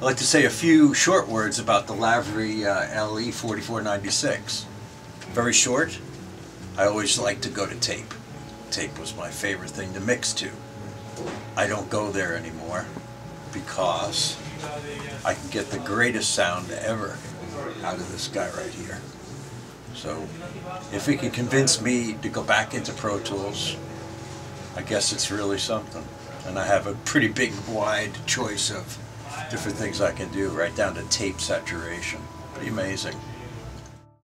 I'd like to say a few short words about the Lavry LE 4496. Very short. I always like to go to tape. Tape was my favorite thing to mix to. I don't go there anymore because I can get the greatest sound ever out of this guy right here. So if he can convince me to go back into Pro Tools, I guess it's really something. And I have a pretty big, wide choice of different things I can do, right down to tape saturation. Pretty amazing.